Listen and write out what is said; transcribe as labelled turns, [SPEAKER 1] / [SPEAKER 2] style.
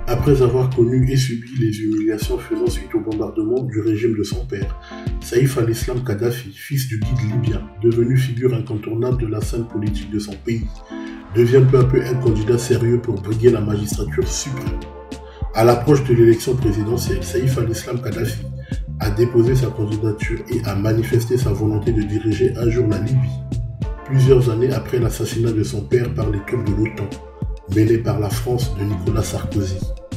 [SPEAKER 1] Après avoir connu et subi les humiliations faisant suite au bombardement du régime de son père, Saïf al-Islam Kadhafi, fils du guide libyen, devenu figure incontournable de la scène politique de son pays, devient peu à peu un candidat sérieux pour briguer la magistrature suprême. À l'approche de l'élection présidentielle, Saïf al-Islam Kadhafi a déposé sa candidature et a manifesté sa volonté de diriger un jour la Libye, plusieurs années après l'assassinat de son père par les troupes de l'OTAN, menées par la France de Nicolas Sarkozy.